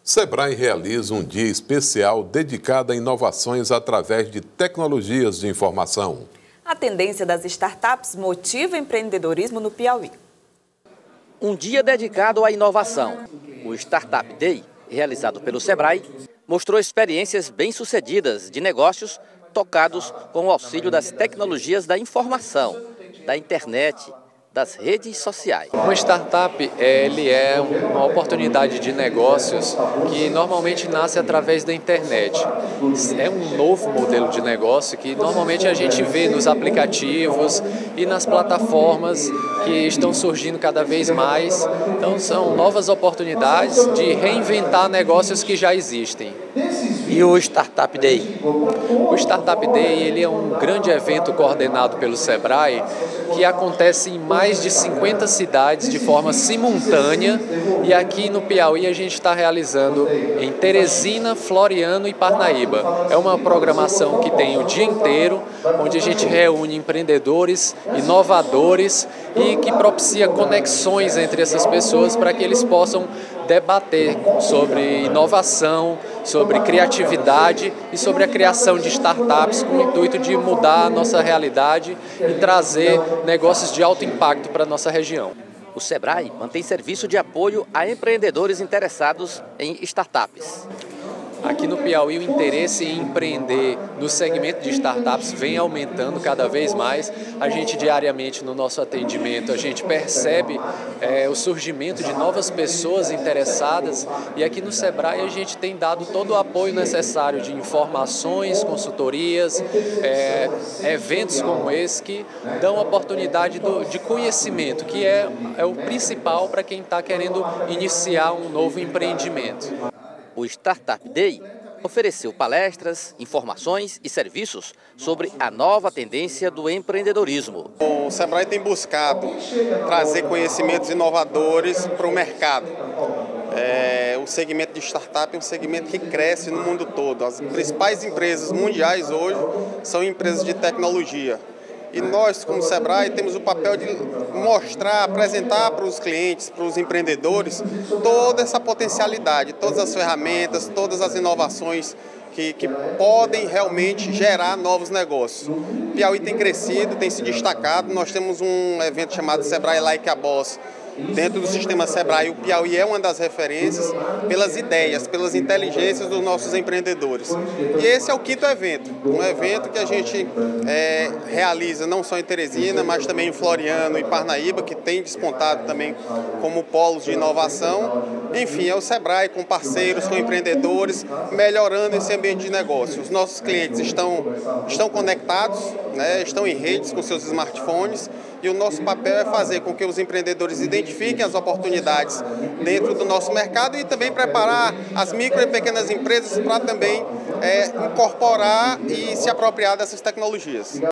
Sebrae realiza um dia especial dedicado a inovações através de tecnologias de informação. A tendência das startups motiva o empreendedorismo no Piauí. Um dia dedicado à inovação. O Startup Day, realizado pelo Sebrae, mostrou experiências bem-sucedidas de negócios tocados com o auxílio das tecnologias da informação, da internet, das redes sociais. Uma startup ele é uma oportunidade de negócios que normalmente nasce através da internet. É um novo modelo de negócio que normalmente a gente vê nos aplicativos e nas plataformas que estão surgindo cada vez mais. Então são novas oportunidades de reinventar negócios que já existem. E o Startup Day? O Startup Day ele é um grande evento coordenado pelo Sebrae que acontece em mais de 50 cidades de forma simultânea, e aqui no Piauí a gente está realizando em Teresina, Floriano e Parnaíba. É uma programação que tem o dia inteiro, onde a gente reúne empreendedores, inovadores e que propicia conexões entre essas pessoas para que eles possam debater sobre inovação, sobre criatividade e sobre a criação de startups com o intuito de mudar a nossa realidade e trazer negócios de alto impacto para a nossa região. O Sebrae mantém serviço de apoio a empreendedores interessados em startups. Aqui no Piauí o interesse em empreender no segmento de startups vem aumentando cada vez mais. A gente diariamente no nosso atendimento, a gente percebe o surgimento de novas pessoas interessadas, e aqui no Sebrae a gente tem dado todo o apoio necessário de informações, consultorias, eventos como esse que dão oportunidade de conhecimento, que é o principal para quem está querendo iniciar um novo empreendimento. O Startup Day ofereceu palestras, informações e serviços sobre a nova tendência do empreendedorismo. O Sebrae tem buscado trazer conhecimentos inovadores para o mercado. O segmento de startup é um segmento que cresce no mundo todo. As principais empresas mundiais hoje são empresas de tecnologia. E nós, como Sebrae, temos o papel de mostrar, apresentar para os clientes, para os empreendedores, toda essa potencialidade, todas as ferramentas, todas as inovações que podem realmente gerar novos negócios. O Piauí tem crescido, tem se destacado. Nós temos um evento chamado Sebrae Like a Boss. Dentro do sistema Sebrae, o Piauí é uma das referências pelas ideias, pelas inteligências dos nossos empreendedores. E esse é o 5º evento, um evento que a gente realiza não só em Teresina, mas também em Floriano e Parnaíba, que tem despontado também como polos de inovação. Enfim, é o Sebrae com parceiros, com empreendedores, melhorando esse ambiente de negócio. Os nossos clientes estão conectados, né, estão em redes com seus smartphones, e o nosso papel é fazer com que os empreendedores identifiquem as oportunidades dentro do nosso mercado e também preparar as micro e pequenas empresas para também incorporar e se apropriar dessas tecnologias.